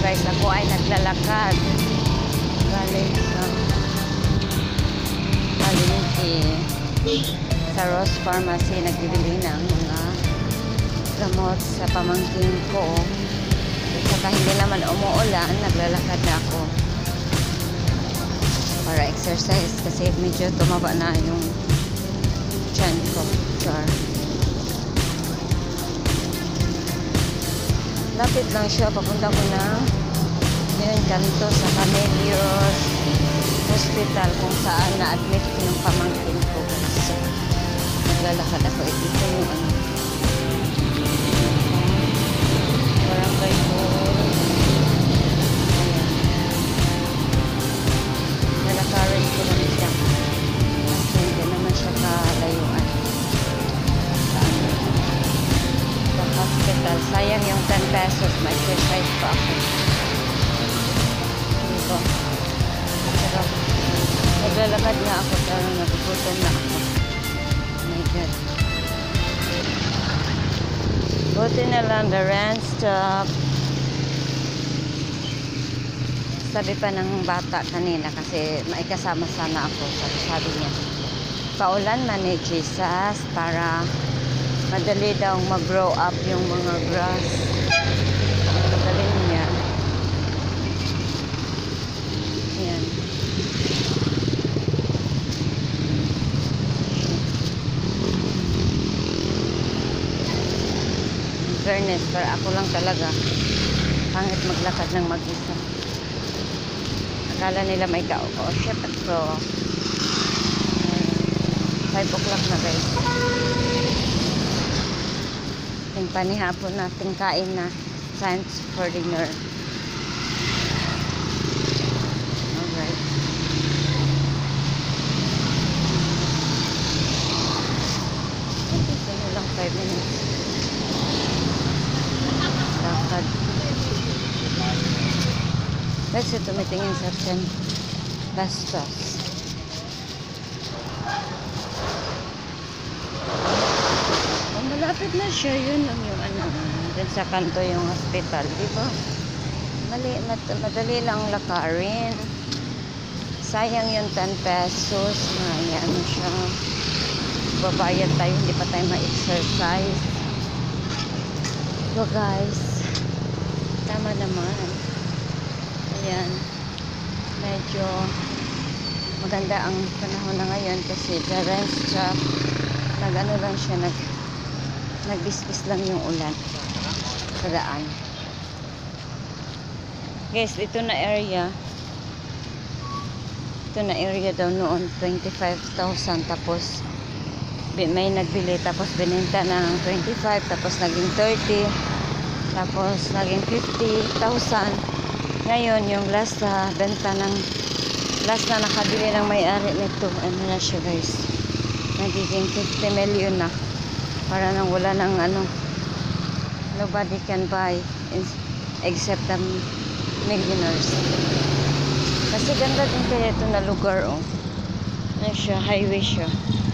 guys, ako ay naglalakad galing sa palengke sa Ross Pharmacy. Nagbibili ng mga gamot sa pamangkin ko. At saka hindi naman umuulan, naglalakad na ako para exercise kasi medyo tumaba na yung tiyan ko. Char. Lapit lang siya, papunta ko na yun kanto sa Camelios Hospital kung saan na-admit yung pamangkin ko. So, naglalakad ako. Ito yung ano, barangay ko. Ayan. Nalakarin ko lang siya kasi hindi naman siya kalayuan sa hospital. Sayang yung 10 pesos, may exercise pa ako dito. Pero naglalakad nga ako pero nagugutom na ako. Oh my God. Buti na lang the rent stop. Sabi pa ng bata kanina kasi may kasama sana ako. Sabi niya, paulan man ni Jesus para madali daw mag-grow up yung mga grass. Madali niya. Ayan. In fairness, para ako lang talaga pangit maglakad ng mag-isa. Akala nila may kausap at so 5 o'clock na guys. Ting panihapon natin kain na science for dinner. Alright. Ito na lang 5 minutes. Lakad. Kasi tumitingin sa atin. Bastos. Malapit na siya, yun lang yung ano, dun sa kanto yung hospital, di ba? Madali lang lakarin. Sayang yung 10 pesos na ano siya. Babayad tayo, hindi pa tayo ma-exercise. So guys, tama naman. Ayan, medyo maganda ang panahon na ngayon kasi the rent stop, nag-ano lang siya, nagbisbis lang yung ulan sa daan. Guys, ito na area daw noon 25,000 tapos may nagbili tapos binenta ng 25 tapos naging 30 tapos naging 50,000. Ngayon yung last na benta ng last na nakabili ng may-ari nito, ano na siya guys, nagiging 50 million na. Para nang wala ng ano, nobody can buy except the millionaires. Kasi ganda din kaya ito na lugar, oh. Ano siya, highway siya.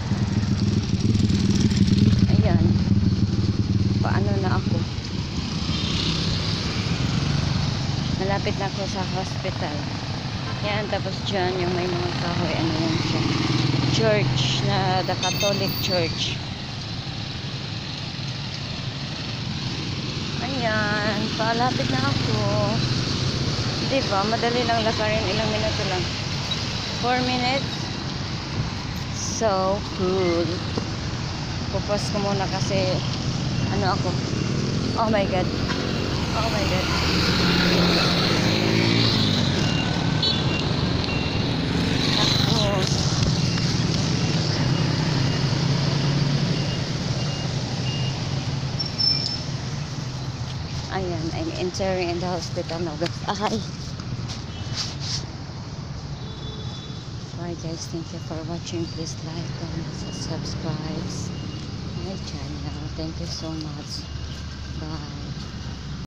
Ayan. Paano na ako? Malapit na ako sa hospital. Yan, tapos dyan yung may mga kahoy, ano yan siya, church na the Catholic Church. Ayan, palapit na ako. Diba, madali lang lakarin, ilang minuto lang. 4 minutes. So cool. Pupos ko muna kasi ano ako. Oh my God. Oh my God. Ayan, I'm entering in the hospital now. Bye guys, thank you for watching. Please like, comment, subscribe my channel. Thank you so much. Bye.